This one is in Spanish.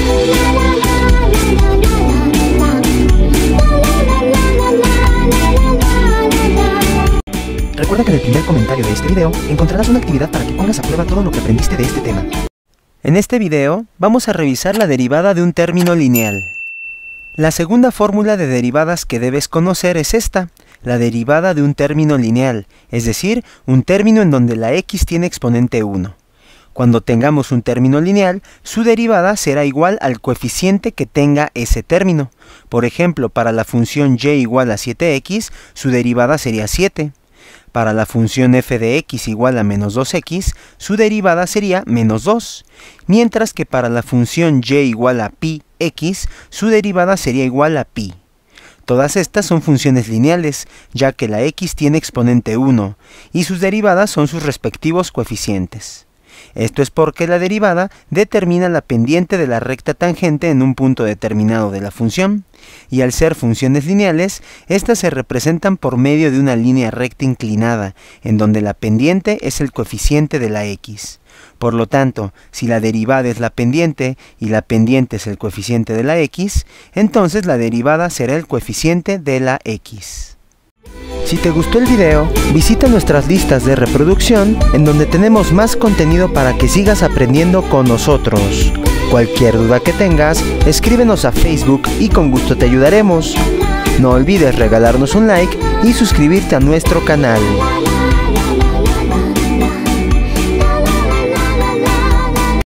Recuerda que en el primer comentario de este video encontrarás una actividad para que pongas a prueba todo lo que aprendiste de este tema. En este video vamos a revisar la derivada de un término lineal. La segunda fórmula de derivadas que debes conocer es esta, la derivada de un término lineal, es decir, un término en donde la x tiene exponente 1. Cuando tengamos un término lineal, su derivada será igual al coeficiente que tenga ese término. Por ejemplo, para la función y igual a 7x, su derivada sería 7. Para la función f de x igual a menos 2x, su derivada sería menos 2. Mientras que para la función y igual a pi x, su derivada sería igual a pi. Todas estas son funciones lineales, ya que la x tiene exponente 1, y sus derivadas son sus respectivos coeficientes. Esto es porque la derivada determina la pendiente de la recta tangente en un punto determinado de la función, y al ser funciones lineales, estas se representan por medio de una línea recta inclinada, en donde la pendiente es el coeficiente de la x. Por lo tanto, si la derivada es la pendiente y la pendiente es el coeficiente de la x, entonces la derivada será el coeficiente de la x. Si te gustó el video, visita nuestras listas de reproducción en donde tenemos más contenido para que sigas aprendiendo con nosotros. Cualquier duda que tengas, escríbenos a Facebook y con gusto te ayudaremos. No olvides regalarnos un like y suscribirte a nuestro canal.